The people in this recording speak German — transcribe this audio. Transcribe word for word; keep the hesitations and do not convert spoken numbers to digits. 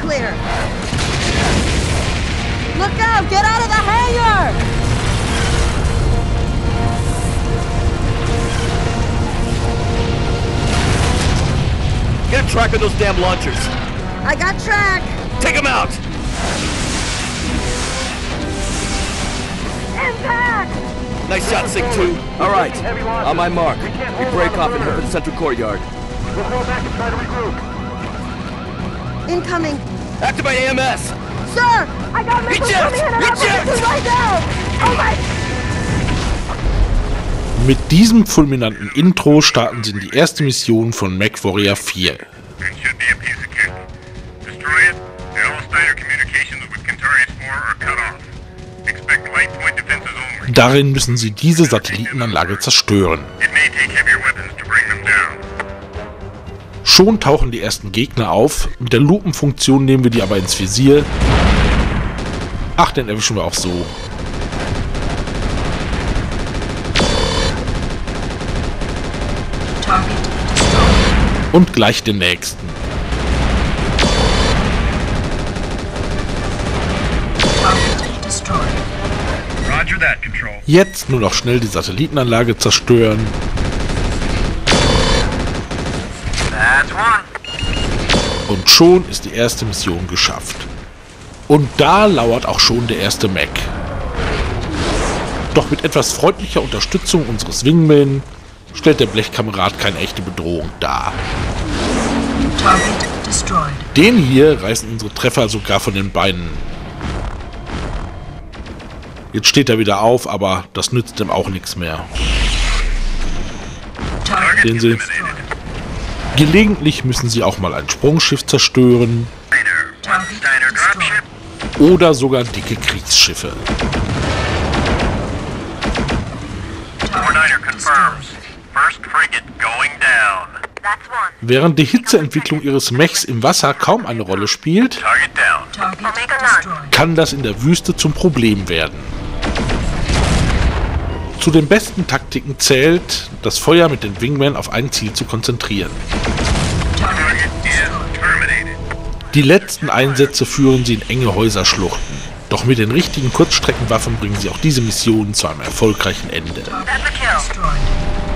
clear. Look out! Get out of the hangar! Get a track of those damn launchers. I got track. Take them out. Impact! Nice shot, Sig two. All right, on my mark. We break off and head to the central courtyard. We'll go back and try to regroup. Incoming. Activate A M S. Sir! I got missiles Reject! coming in and out Reject! right now! Oh my... Mit diesem fulminanten Intro starten sie in die erste Mission von MechWarrior vier. It should be a piece of cake. Destroy it, and all Steiner communications with Kentarius four are cut off. Expect light point defenses only. Darin müssen sie diese Satellitenanlage zerstören. It may take heavier weapons to bring them down. Schon tauchen die ersten Gegner auf. Mit der Lupenfunktion nehmen wir die aber ins Visier. Ach, den erwischen wir auch so. Und gleich den nächsten. Roger that, Control. Jetzt nur noch schnell die Satellitenanlage zerstören. That's one. Und schon ist die erste Mission geschafft. Und da lauert auch schon der erste Mech. Doch mit etwas freundlicher Unterstützung unseres Wingman stellt der Blechkamerad keine echte Bedrohung dar. Den hier reißen unsere Treffer sogar von den Beinen. Jetzt steht er wieder auf, aber das nützt ihm auch nichts mehr. Sehen Sie? Gelegentlich müssen sie auch mal ein Sprungschiff zerstören. Steiner dropship. Oder sogar dicke Kriegsschiffe. four niner confirms. First frigate going down. That's one. Während die Hitzeentwicklung ihres Mechs im Wasser kaum eine Rolle spielt, Target down. Omega nine. kann das in der Wüste zum Problem werden. Zu den besten Taktiken zählt, das Feuer mit den Wingmen auf ein Ziel zu konzentrieren. Target is terminated. Die letzten Einsätze führen sie in enge Häuserschluchten. Doch mit den richtigen Kurzstreckenwaffen bringen sie auch diese Mission zu einem erfolgreichen Ende. That's a kill.